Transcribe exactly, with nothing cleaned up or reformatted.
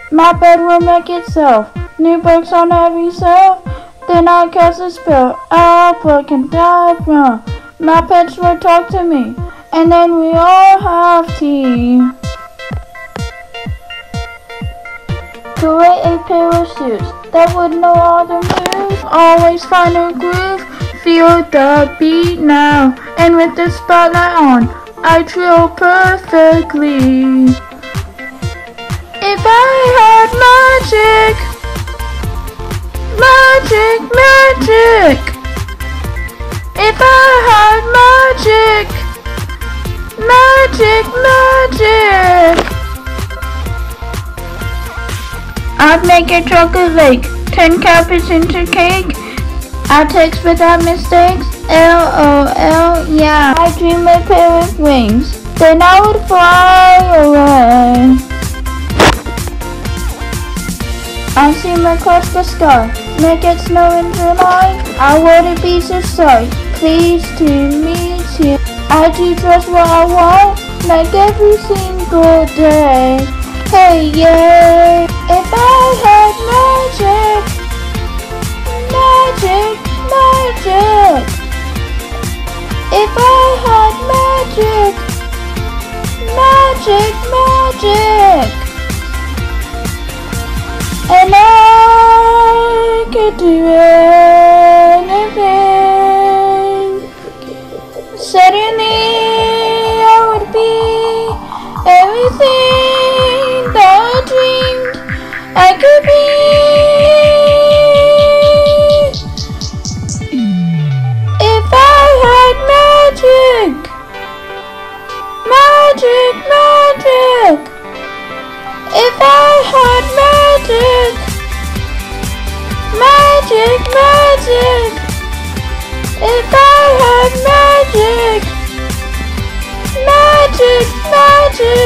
My bed will make itself. New books on every shelf. Then I cast a spell. Abracadabra. My pets will talk to me. And then we all have tea. Create a pair of shoes that would know all the moves. Always find a groove. Feel the beat now. And with the spotlight on, I trill perfectly. If I had magic, magic, magic. If I had magic, magic, magic. I'd make a chocolate lake, turn carpets into cake. I text without mistakes, L O L, yeah. I dream a pair of wings, then I would fly away. I zoom across the sky, make it snow in July. I wouldn't be so sorry, pleased to meet you. I do just what I want, like every single day. Hey, yeah. If I had magic, magic, magic. If I had magic, magic, magic. And I could do anything. Suddenly I would be everything that I dreamed I could be. If I had magic, magic, magic. If I had magic, magic, magic. If I had magic, magic, magic.